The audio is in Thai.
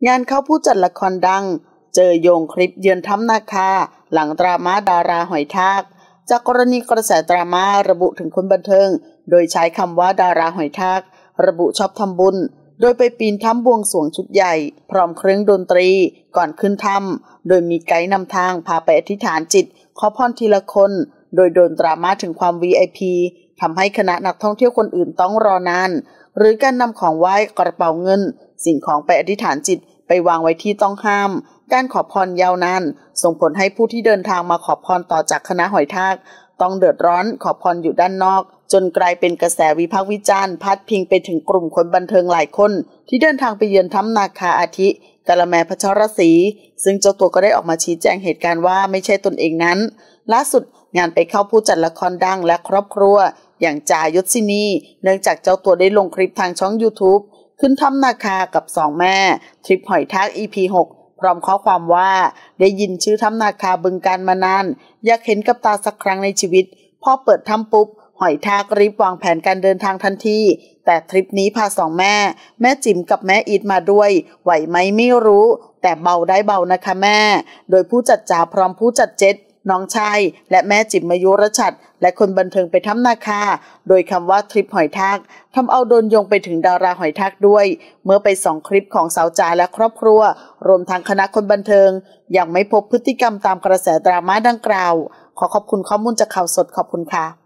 งานเข้าผู้จัดละครดังเจอโยงคลิปเยือนถ้ำนาคาหลังดราม่าดาราหอยทากจากกรณีกระแสดราม่าระบุถึงคนบันเทิงโดยใช้คำว่าดาราหอยทากระบุชอบทำบุญโดยไปปีนถ้ำบวงสรวงชุดใหญ่พร้อมเครื่องดนตรีก่อนขึ้นถ้ำโดยมีไกด์นำทางพาไปอธิษฐานจิตขอพรทีละคนโดยโดนดราม่าถึงความ VIP ทำให้คณะนักท่องเที่ยวคนอื่นต้องรอนานหรือการนำของไหว้กระเป๋าเงินสิ่งของไปอธิษฐานจิตไปวางไว้ที่ต้องห้ามการขอพรยาวนานส่งผลให้ผู้ที่เดินทางมาขอพรต่อจากคณะหอยทากต้องเดือดร้อนขอพรอยู่ด้านนอกจนกลายเป็นกระแสวิพากษ์วิจารณ์พาดพิงไปถึงกลุ่มคนบันเทิงหลายคนที่เดินทางไปเยือนถ้ำนาคาอาทิกาละแมพัชรศรีซึ่งเจ้าตัวก็ได้ออกมาชี้แจงเหตุการณ์ว่าไม่ใช่ตนเองนั้นล่าสุดงานไปเข้าผู้จัดละครดังและครอบครัวอย่างจายศินีเนื่องจากเจ้าตัวได้ลงคลิปทางช่อง YouTube ขึ้นถ้ำนาคากับสองแม่ทริปหอยทาก EP 6พร้อมข้อความว่าได้ยินชื่อถ้ำนาคาบึงกาฬมานานอยากเห็นกับตาสักครั้งในชีวิตพอเปิดถ้ำปุ๊บหอยทากรีบวางแผนการเดินทางทันทีแต่ทริปนี้พาสองแม่จิ๋มกับแม่อีทมาด้วยไหวไหมไม่รู้แต่เบาได้เบานะคะแม่โดยผู้จัดจ๋าพร้อมผู้จัดเจ็ดน้องชายและแม่จิ๋มมายุรชัดและคนบันเทิงไปถ้ำนาคาโดยคำว่าทริปหอยทากทำเอาโดนโยงไปถึงดาราหอยทากด้วยเมื่อไปส่องคลิปของสาวจ๋าและครอบครัวรวมทั้งคณะคนบันเทิงยังไม่พบพฤติกรรมตามกระแสดราม่าดังกล่าวขอขอบคุณข้อมูลจากข่าวสดขอบคุณค่ะ